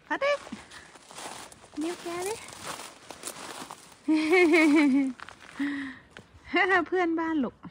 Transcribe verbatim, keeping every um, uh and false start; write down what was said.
พัดดินิ้วแกดิเพื่อนบ้านลูก